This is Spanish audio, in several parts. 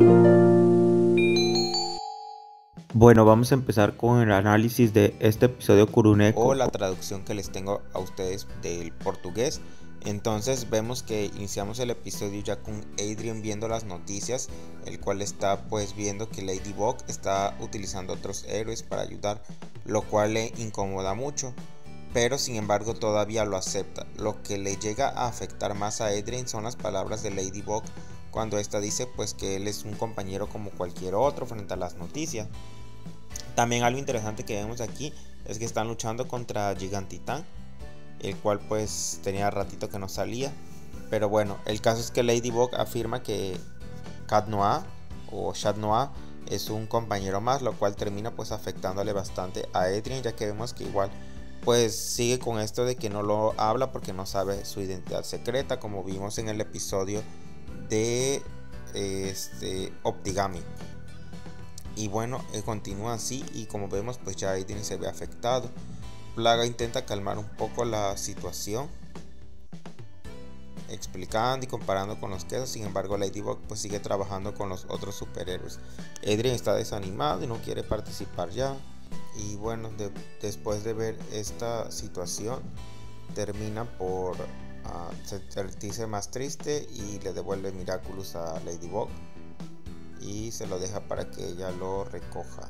Bueno, vamos a empezar con el análisis de este episodio Kuruneko. O la traducción que les tengo a ustedes del portugués. Entonces vemos que iniciamos el episodio ya con Adrien viendo las noticias, el cual está pues viendo que Ladybug está utilizando otros héroes para ayudar, lo cual le incomoda mucho, pero sin embargo todavía lo acepta. Lo que le llega a afectar más a Adrien son las palabras de Ladybug cuando esta dice pues que él es un compañero como cualquier otro frente a las noticias. También algo interesante que vemos aquí es que están luchando contra Gigantitán, el cual pues tenía ratito que no salía. Pero bueno, el caso es que Ladybug afirma que Cat Noir o Chat Noir es un compañero más, lo cual termina pues afectándole bastante a Adrien, ya que vemos que igual pues sigue con esto de que no lo habla porque no sabe su identidad secreta, como vimos en el episodio de Optigami. Y bueno, continúa así y como vemos pues ya Adrien se ve afectado. Plaga intenta calmar un poco la situación, explicando y comparando con los quesos. Sin embargo, Ladybug pues sigue trabajando con los otros superhéroes. Adrien está desanimado y no quiere participar ya. Y bueno, después de ver esta situación, termina por sentirse más triste y le devuelve Miraculous a Ladybug y se lo deja para que ella lo recoja.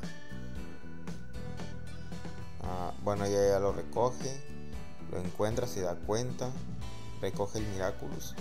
Bueno, ella ya lo recoge, lo encuentra, se da cuenta, recoge el Miraculous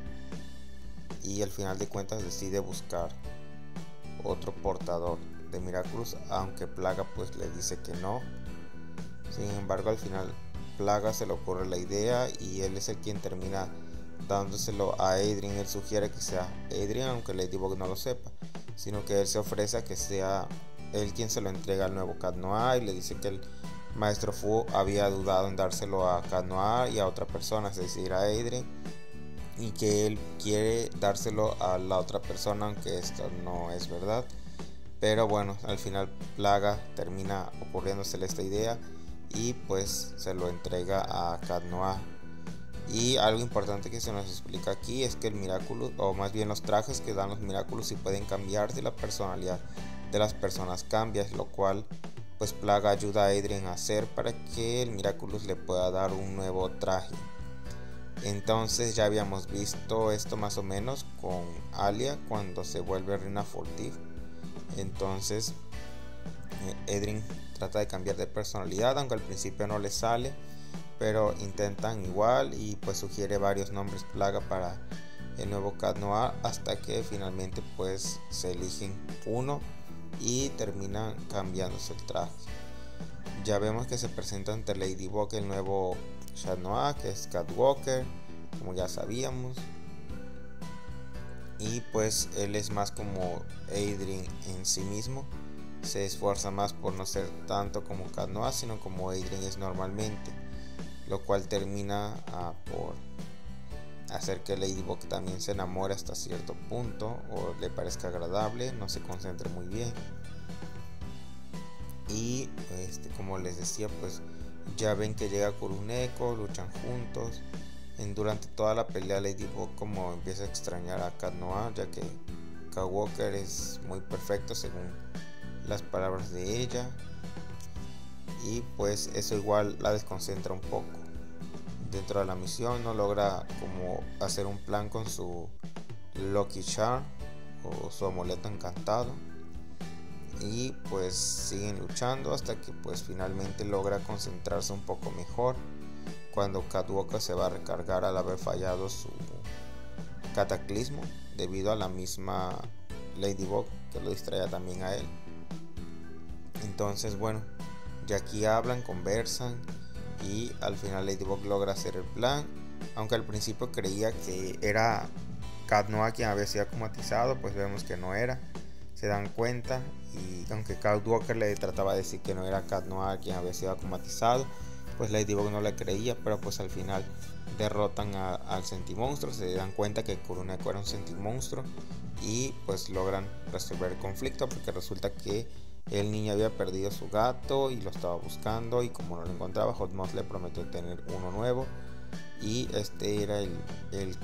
y al final de cuentas decide buscar otro portador de Miraculous, aunque Plaga pues le dice que no. Sin embargo, al final Plaga se le ocurre la idea y él es el quien termina dándoselo a Adrien. Él sugiere que sea Adrien, aunque Ladybug no lo sepa, sino que él se ofrece a que sea él quien se lo entrega al nuevo Cat Noir y le dice que el Maestro Fu había dudado en dárselo a Cat Noir y a otra persona, es decir a Adrien, y que él quiere dárselo a la otra persona, aunque esto no es verdad. Pero bueno, al final Plaga termina ocurriéndosele esta idea y pues se lo entrega a Cat Noir. Y algo importante que se nos explica aquí es que el Miraculous, o más bien los trajes que dan los Miraculous, sí pueden cambiar si la personalidad de las personas cambia, lo cual pues Plaga ayuda a Adrien a hacer para que el Miraculous le pueda dar un nuevo traje. Entonces ya habíamos visto esto más o menos con Alia cuando se vuelve Reina Furtive. Entonces Adrien trata de cambiar de personalidad, aunque al principio no le sale, pero intentan igual y pues sugiere varios nombres Plaga para el nuevo Cat Noir hasta que finalmente pues se eligen uno y terminan cambiándose el traje. Ya vemos que se presenta ante Ladybug el nuevo Chat Noir, que es Catwalker, como ya sabíamos, y pues él es más como Adrien en sí mismo. Se esfuerza más por no ser tanto como Cat Noir, sino como Adrien es normalmente, lo cual termina por hacer que Ladybug también se enamore hasta cierto punto o le parezca agradable, no se concentre muy bien. Y como les decía, pues ya ven que llega Kuruneko, luchan juntos. Durante toda la pelea Ladybug como empieza a extrañar a Cat Noir, ya que Catwalker es muy perfecto según las palabras de ella, y pues eso igual la desconcentra un poco. Dentro de la misión no logra como hacer un plan con su Lucky Charm o su amuleto encantado, y pues siguen luchando hasta que pues finalmente logra concentrarse un poco mejor cuando Catwalker se va a recargar al haber fallado su cataclismo debido a la misma Ladybug que lo distraía también a él. Entonces bueno, ya aquí hablan, conversan y al final Ladybug logra hacer el plan, aunque al principio creía que era Cat Noir quien había sido acomatizado, pues vemos que no era. Se dan cuenta y aunque Catwalker le trataba de decir que no era Cat Noir quien había sido acomatizado, pues Ladybug no le creía, pero pues al final derrotan al Sentimonstruo, se dan cuenta que Kuruneko era un Sentimonstruo y pues logran resolver el conflicto porque resulta que el niño había perdido su gato y lo estaba buscando, y como no lo encontraba, Hotmoss le prometió tener uno nuevo y este era el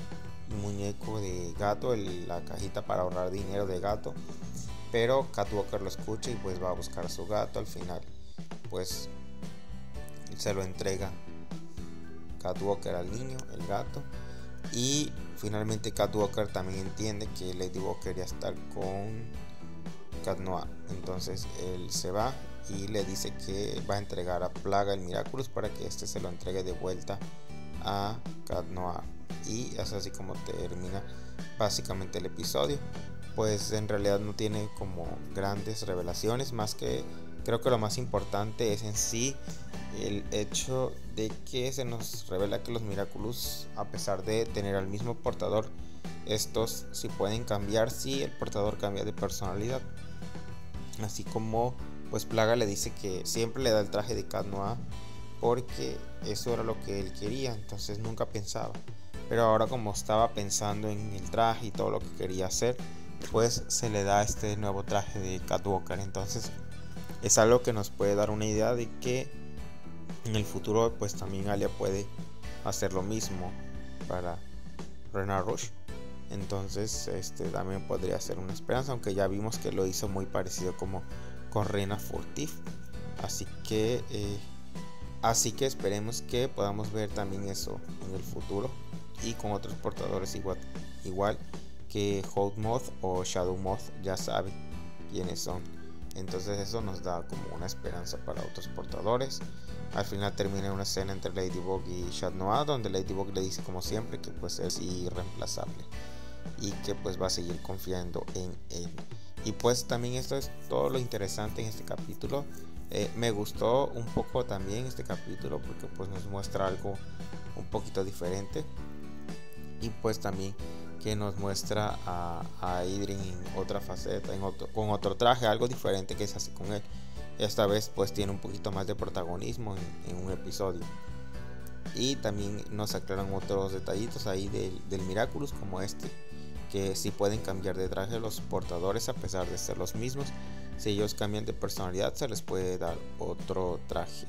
muñeco de gato, la cajita para ahorrar dinero de gato, pero Catwalker lo escucha y pues va a buscar a su gato. Al final pues se lo entrega Catwalker al niño, el gato, y finalmente Catwalker también entiende que Ladybug quería estar con Cat Noir. Entonces él se va y le dice que va a entregar a Plaga el Miraculous para que este se lo entregue de vuelta a Cat Noir. Y es así como termina básicamente el episodio. Pues en realidad no tiene como grandes revelaciones, más que creo que lo más importante es en sí el hecho de que se nos revela que los Miraculous, a pesar de tener al mismo portador, estos sí pueden cambiar si el portador cambia de personalidad. Así como pues Plaga le dice que siempre le da el traje de Cat Noir porque eso era lo que él quería, entonces nunca pensaba. Pero ahora, como estaba pensando en el traje y todo lo que quería hacer, pues se le da este nuevo traje de Catwalker. Entonces es algo que nos puede dar una idea de que en el futuro pues también Alia puede hacer lo mismo para Renard Rouge. Entonces también podría ser una esperanza, aunque ya vimos que lo hizo muy parecido como con Reina Furtif. Así que esperemos que podamos ver también eso en el futuro y con otros portadores igual que Hawk Moth o Shadow Moth, ya sabe quiénes son. Entonces eso nos da como una esperanza para otros portadores. Al final termina una escena entre Ladybug y Chat Noir, donde Ladybug le dice como siempre que pues es irreemplazable y que pues va a seguir confiando en él. Y pues también esto es todo lo interesante en este capítulo. Me gustó un poco también este capítulo porque pues nos muestra algo un poquito diferente, y pues también que nos muestra a Adrien en otra faceta, con otro traje, algo diferente que se hace con él. Esta vez pues tiene un poquito más de protagonismo en un episodio. Y también nos aclaran otros detallitos ahí del Miraculous, como que si pueden cambiar de traje los portadores a pesar de ser los mismos. Si ellos cambian de personalidad, se les puede dar otro traje.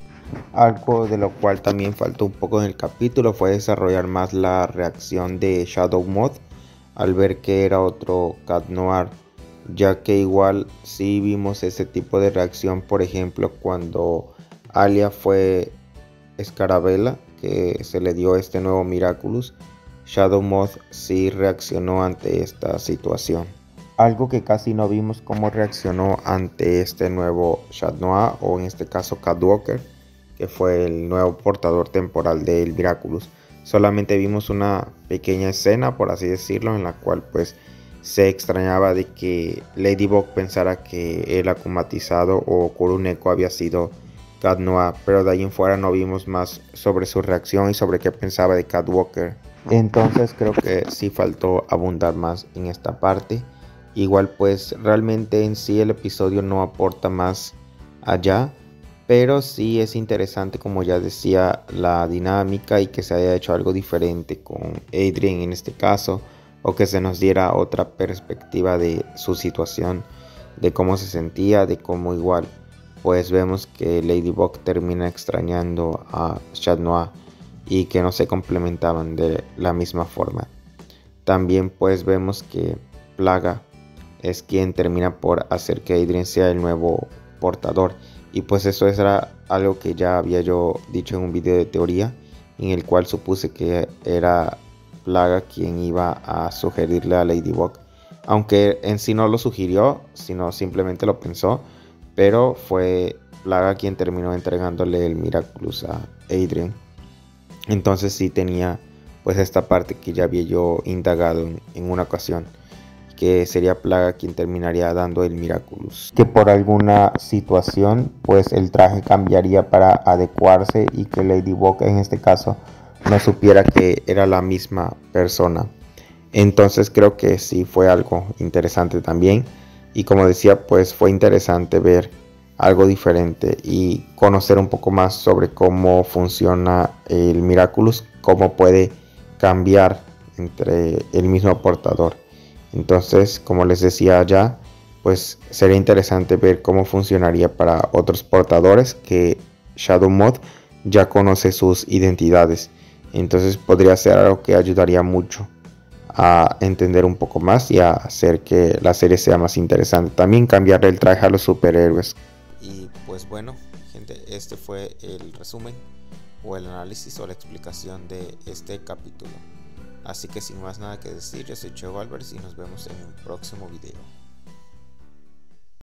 Algo de lo cual también faltó un poco en el capítulo fue desarrollar más la reacción de Shadow Moth al ver que era otro Cat Noir, ya que igual sí vimos ese tipo de reacción, por ejemplo cuando Alia fue Scarabella, que se le dio este nuevo Miraculous. Shadow Moth sí reaccionó ante esta situación. Algo que casi no vimos cómo reaccionó ante este nuevo Chat Noir, o en este caso Catwalker, que fue el nuevo portador temporal del Miraculous. Solamente vimos una pequeña escena, por así decirlo, en la cual pues se extrañaba de que Ladybug pensara que el akumatizado o Kuruneko había sido Cat Noir, pero de ahí en fuera no vimos más sobre su reacción y sobre qué pensaba de Catwalker. Entonces creo que sí faltó abundar más en esta parte. Igual pues realmente en sí el episodio no aporta más allá, pero sí es interesante, como ya decía, la dinámica y que se haya hecho algo diferente con Adrien en este caso, o que se nos diera otra perspectiva de su situación, de cómo se sentía, de cómo igual pues vemos que Ladybug termina extrañando a Chat Noir y que no se complementaban de la misma forma. También pues vemos que Plaga es quien termina por hacer que Adrien sea el nuevo portador, y pues eso era algo que ya había yo dicho en un video de teoría, en el cual supuse que era Plaga quien iba a sugerirle a Ladybug, aunque en sí no lo sugirió, sino simplemente lo pensó, pero fue Plaga quien terminó entregándole el Miraculous a Adrien. Entonces sí tenía pues esta parte que ya había yo indagado en una ocasión, que sería Plaga quien terminaría dando el Miraculous, que por alguna situación pues el traje cambiaría para adecuarse y que Ladybug en este caso no supiera que era la misma persona. Entonces creo que sí fue algo interesante también, y como decía pues fue interesante ver algo diferente y conocer un poco más sobre cómo funciona el Miraculous, cómo puede cambiar entre el mismo portador. Entonces, como les decía ya, pues sería interesante ver cómo funcionaría para otros portadores, que Shadow Moth ya conoce sus identidades. Entonces podría ser algo que ayudaría mucho a entender un poco más y a hacer que la serie sea más interesante. También cambiarle el traje a los superhéroes. Y pues bueno, gente, este fue el resumen o el análisis o la explicación de este capítulo. Así que sin más nada que decir, yo soy Cheo Álvarez y nos vemos en un próximo video.